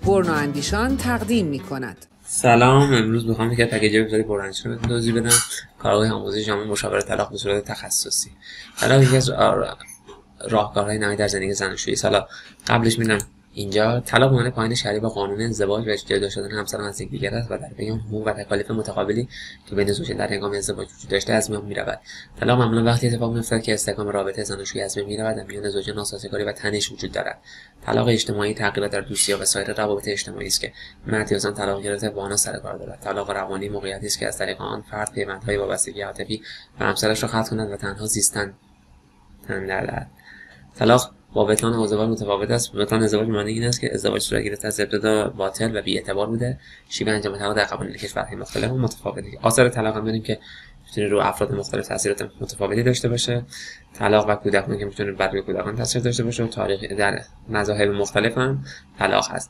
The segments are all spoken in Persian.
برنااندیشان تقدیم می‌کند. سلام، امروز میخوام یک پکیج وبسایت برنااندیشان رو توضیح بدم. کارگاه آموزش جامعه مشاور طلاق به صورت تخصصی. طلاق یکی از راهکارهای نهایی در زندگی زناشویی. حالا قبلش میدم اینجا طلاق به معنی پایین شرعی با قانون ازدواج و جدا شدن همسران از یکدیگر است و در پی آن حقوق و تکالیف متقابلی که بین زوجین در هنگام ازدواج وجود داشته از میان میرود. طلاق معمولا وقتی اتفاق میافتد که استحکام رابطه زناشویی از بین میرود و میان زوجین ناسازگاری و تنش وجود دارد. طلاق اجتماعی تغییرات در دوستی و سایر روابط اجتماعی است که مرد یا زن طلاق گرفته با آن سر کار دارد. طلاق روانی موقعیتی است که از طریق آن فرد پیوندهای وابستگی عاطفی و همسرش را قطع کند و تنها زیستن دهد. طلاق با بطلان ازدواج متفاوت است. بطلان ازدواج معنی این است که ازدواج صورت گرفته از ابتدا باطل و بی‌اعتبار بوده. شیوه انجام طلاق در قوانین کشورهای مختلف و متفاوته. آثار طلاق هم که میتونه رو افراد مختلف تاثیرات متفاوتی داشته باشه. طلاق و کودکان که میتونه بر روی کودکان تاثیر داشته باشه و تاریخ در مذاهب مختلف هم طلاق هست.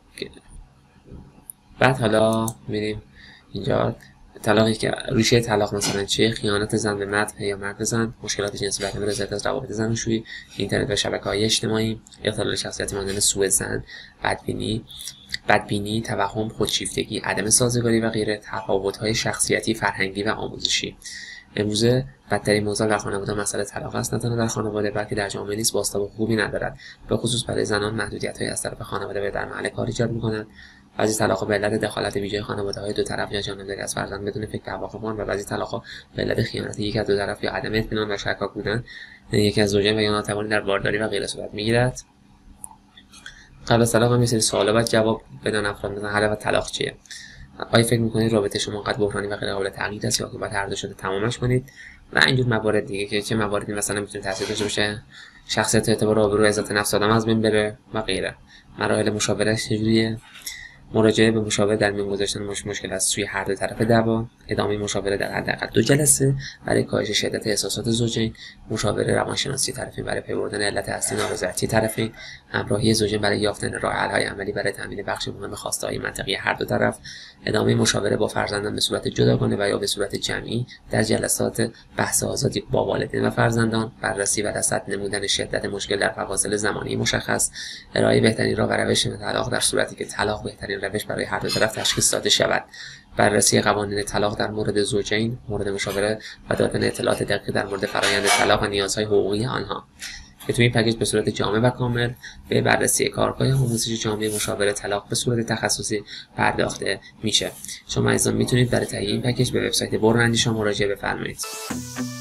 بعد حالا میریم اینجا طلاقی که ریشه طلاق مثلا چیه؟ خیانت زن به مرد یا مرد به زن، مشکلات جنسی برقرار رضایت از روابط زناشویی، اینترنت و شبکه‌های اجتماعی، اختلال شخصیتی مانند سوء ظن، بدبینی، توهم، خودشیفتگی، عدم سازگاری و غیره، تفاوت‌های شخصیتی، فرهنگی و آموزشی. امروزه بدترین موضوع در خانواده مسئله طلاق است. نه تنها در خانواده بلکه در جامعه نیز بازتاب خوبی ندارد. به خصوص برای زنان محدودیت‌های از طرف خانواده و در محل کار ایجاد می‌کند. بعضی طلاق‌ها به علت دخالت ویژه خانواده‌های دو طرف یا جانبداری از فرزند بدون فکر عواقب‌آن و بعضی طلاق‌ها به علت خیانت یک از دو طرف یا عدم اطمینان و شکاک بودن یکی از زوجین و یا ناتوانی در بارداری و غیره صورت می‌گیرد. قبل از طلاق هم یه سری سوالا باید جواب بدن افراد. مثلا هدف طلاق چیه؟ آیا فکر می‌کنید رابطه شما انقدر بحرانی و غیر قابل تغییر است یا که باید هر دو شده تمامش کنید؟ و اینجور موارد دیگه که چه مواردی مثلا میتونه تاثیر داشته باشه، شخصیت، اعتبار، آبرو، عزت نفس آدم از بین بره و غیره. مراحل مشاوره چجوریه؟ مراجعه به مشاور در میان گذاشتن مشکل از سوی هر دو طرف دعوا، ادامه مشاوره در حداقل 2 جلسه برای کاهش شدت احساسات زوجین، مشاوره روانشناسی طرفین برای پی بردن علت اصلی نارضایتی طرفین، همراهی زوجین برای یافتن راه‌حل‌های عملی برای تامین بخش مهم خواسته‌های منطقی هر دو طرف، ادامه مشاوره با فرزندان به صورت جداگانه و یا به صورت جمعی در جلسات بحث آزادی با والدین و فرزندان، بررسی و رصد نمودن شدت مشکل در فواصل زمانی مشخص، ارائه بهترین راه و روش طلاق در صورتی که طلاق بهترین روش برای هر دو طرف تشخیص داده شود، بررسی قوانین طلاق در مورد زوجین، مورد مشاوره و دادن اطلاعات دقیق در مورد فرآیند طلاق و نیازهای حقوقی آنها. که توی این پکیج به صورت جامع و کامل به بررسی کارگاه آموزش جامعه مشاور طلاق به صورت تخصصی پرداخته میشه. شما عزیزان میتونید برای تهیه این پکیج به وبسایت برنااندیشان مراجعه بفرمایید.